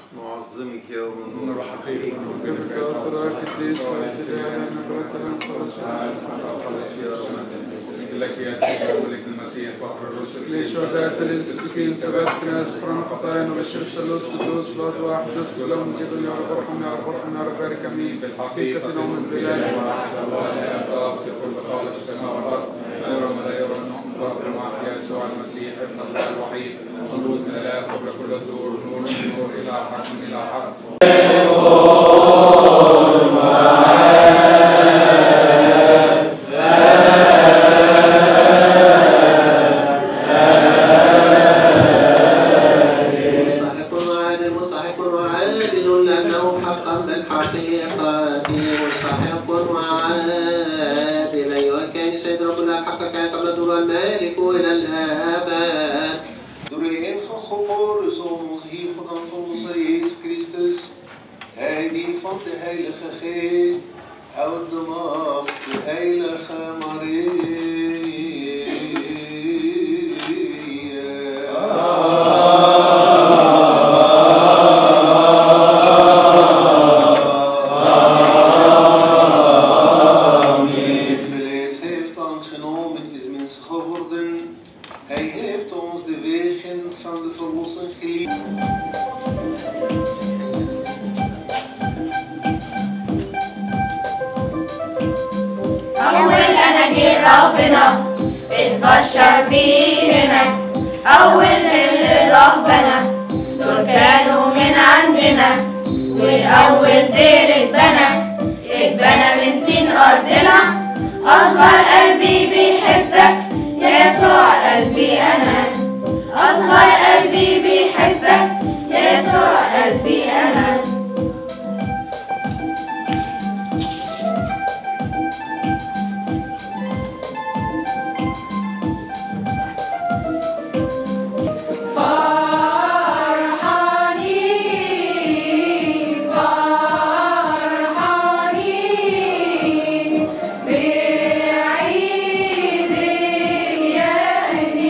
نعظمك يا ونور حقيقي وكيفك أسرى قديس وارتجالا نبرة الأنفس لك يا سيدنا ملك المسيح فخر الرسل لشهداء الانسفكين سبات كناس فرن خطايا وبشر الثالوث قدوس فات واحد اذكر لهم جدا يا رب ارحم يا رب ارحم يا رب بارك امين بالحقيقة نوم البلاد وعهد الله لا يبقى في كل خالق السماء والارض لا يرى ما لا يرى نؤمن برب واحد يسوع المسيح ابن الله الوحيد مولود من الاله قبل كل الدور نور من نور الى حق الى حق.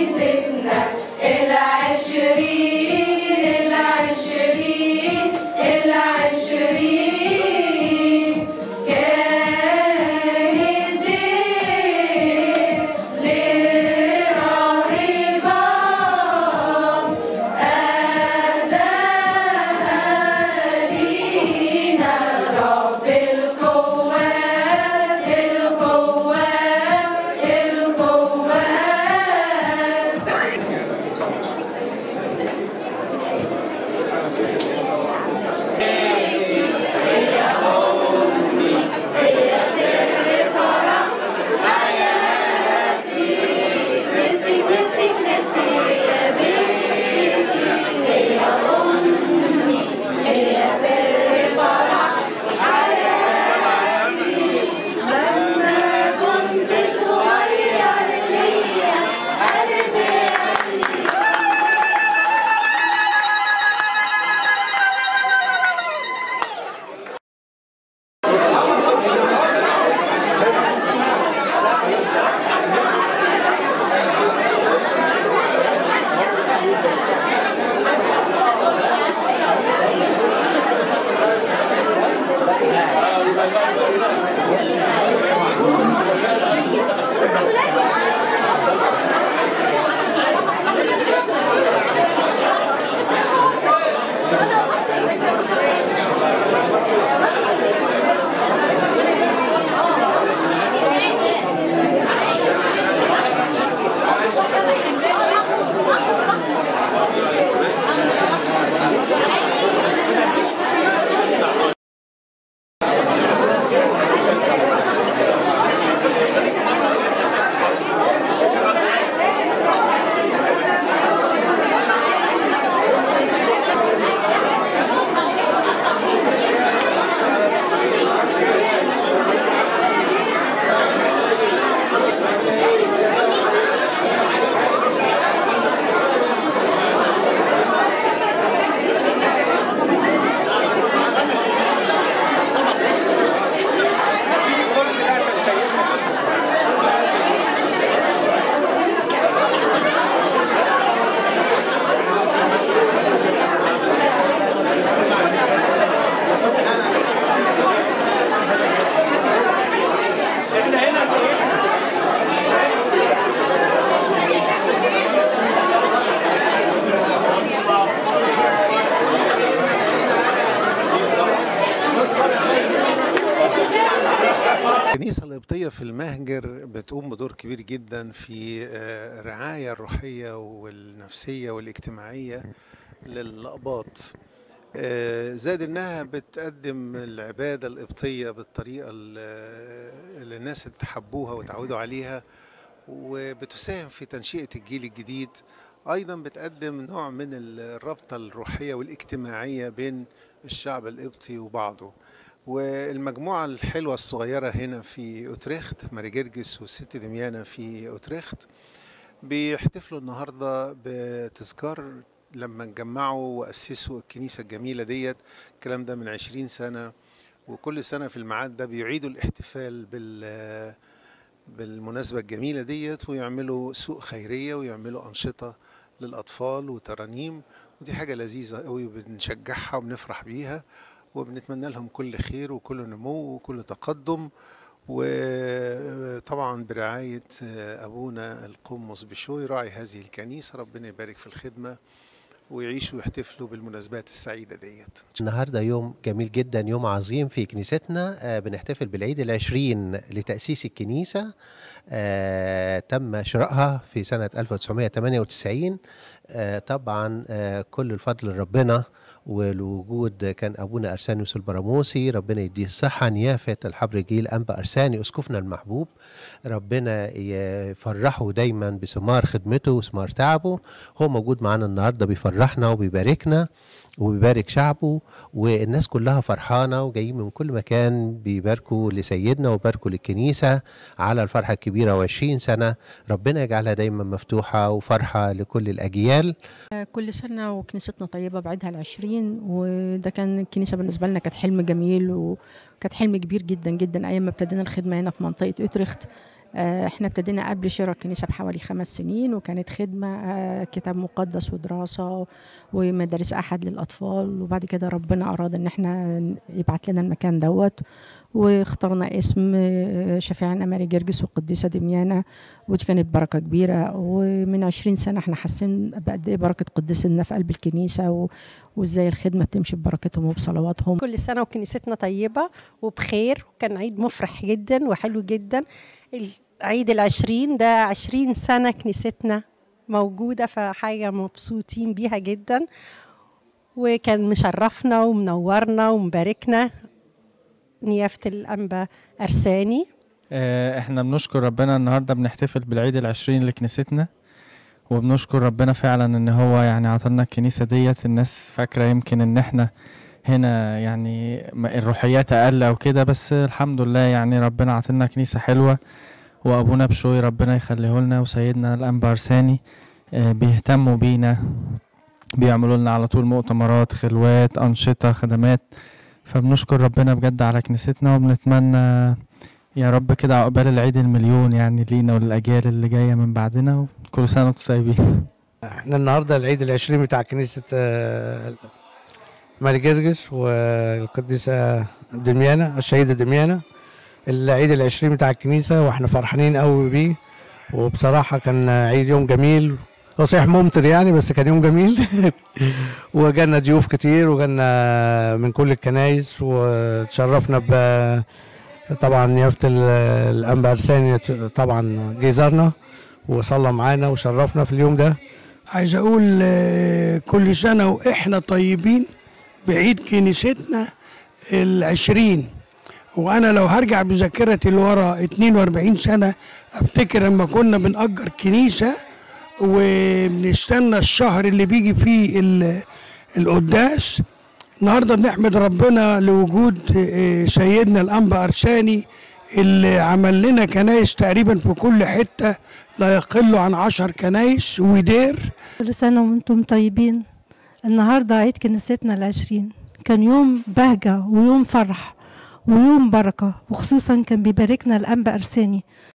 العشرين القبطية في المهجر بتقوم بدور كبير جدا في الرعاية الروحية والنفسية والاجتماعية للأقباط. زائد انها بتقدم العبادة القبطية بالطريقة اللي الناس تحبوها وتعودوا عليها، وبتساهم في تنشئة الجيل الجديد. ايضا بتقدم نوع من الرابطة الروحية والاجتماعية بين الشعب القبطي وبعضه. والمجموعة الحلوة الصغيرة هنا في أوتريخت، ماري جرجس والست دميانة في أوتريخت، بيحتفلوا النهاردة بتذكار لما اتجمعوا وأسسوا الكنيسة الجميلة ديت. الكلام ده من 20 سنة، وكل سنة في الميعاد ده بيعيدوا الاحتفال بالمناسبة الجميلة ديت، ويعملوا سوق خيرية ويعملوا أنشطة للأطفال وترانيم، ودي حاجة لذيذة قوي وبنشجعها وبنفرح بيها، وبنتمنى لهم كل خير وكل نمو وكل تقدم. وطبعا برعاية أبونا القمص بشوي راعي هذه الكنيسة، ربنا يبارك في الخدمة ويعيشوا ويحتفلوا بالمناسبات السعيدة ديت. النهاردة يوم جميل جدا، يوم عظيم في كنيستنا. بنحتفل بالعيد العشرين لتأسيس الكنيسة. تم شرائها في سنة 1998. طبعا كل الفضل لربنا، والوجود كان أبونا أرسانيوس البراموسي، ربنا يديه الصحة، نيافة الحبر جيل أنبا أرساني أسقفنا المحبوب، ربنا يفرحه دايما بثمار خدمته وثمار تعبه. هو موجود معانا النهاردة بيفرحنا وبيباركنا وبيبارك شعبه، والناس كلها فرحانة وجايين من كل مكان بيباركوا لسيدنا وباركوا للكنيسة على الفرحة الكبيرة. و20 سنة ربنا يجعلها دايما مفتوحة وفرحة لكل الأجيال. كل سنة وكنيستنا طيبة بعيدها ال20، وده كان الكنيسة بالنسبة لنا كانت حلم جميل وكانت حلم كبير جدا جدا أيام ما ابتدينا الخدمة هنا في منطقة أوتريخت. احنا ابتدينا قبل شراء الكنيسة بحوالي 5 سنين، وكانت خدمة كتاب مقدس ودراسة ومدارس أحد للأطفال، وبعد كده ربنا أراد ان احنا يبعت لنا المكان دوت، واخترنا اسم شفيعنا ماري جرجس والقديسة دميانة، ودي كانت بركة كبيرة. ومن 20 سنة احنا حاسين بقد ايه بركة قديسنا في قلب الكنيسة، وازاي الخدمة بتمشي ببركتهم وبصلواتهم. كل سنة وكنيستنا طيبة وبخير، وكان عيد مفرح جدا وحلو جدا. العيد ال20 ده 20 سنة كنيستنا موجودة، فحاجة مبسوطين بيها جدا، وكان مشرفنا ومنورنا ومباركنا نيافة الأنبا أرساني. احنا بنشكر ربنا النهاردة بنحتفل بالعيد ال20 لكنيستنا، وبنشكر ربنا فعلا ان هو يعني عطلنا الكنيسة ديت. الناس فاكرة يمكن ان احنا هنا يعني الروحيات اقل او كده، بس الحمد لله يعني ربنا عطلنا كنيسة حلوة، وابونا بشوي ربنا يخليه لنا وسيدنا الانبا أرساني بيهتموا بينا، بيعملوا لنا على طول مؤتمرات، خلوات، انشطة، خدمات. فبنشكر ربنا بجد على كنيستنا، وبنتمنى يا رب كده عقبال العيد المليون يعني لينا وللأجيال اللي جاية من بعدنا، وكل سنة وانتم طيبين. احنا النهارده العيد ال20 بتاع كنيسة ماري جرجس والقديسة دميانة الشهيدة دميانة. العيد ال20 بتاع الكنيسة، واحنا فرحانين قوي بيه، وبصراحة كان عيد يوم جميل. هو صحيح ممطر يعني، بس كان يوم جميل. وجالنا ضيوف كتير، وجالنا من كل الكنايس، وتشرفنا طبعا نيافة الأنبا أرساني طبعا جه زارنا وصلى معانا وشرفنا في اليوم ده. عايز أقول كل سنة وإحنا طيبين بعيد كنيستنا ال20. وأنا لو هرجع بذاكرتي لورا 42 سنة، أفتكر لما كنا بنأجر كنيسة وبنستنى الشهر اللي بيجي فيه القداس. النهارده بنحمد ربنا لوجود سيدنا الأنبا أرساني اللي عمل لنا كنايس تقريبا في كل حتة لا يقل عن 10 كنايس ودير. كل سنة وانتم طيبين. النهارده عيد كنيستنا ال20، كان يوم بهجة ويوم فرح ويوم بركة، وخصوصا كان بيباركنا الأنبا أرساني.